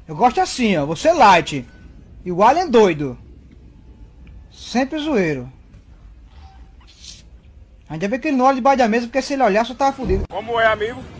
Eu gosto assim, ó. Você light. E o Alien doido. Sempre zoeiro. Ainda bem que ele não olha debaixo da mesa, porque se ele olhar, só tava fudido. Como é, amigo?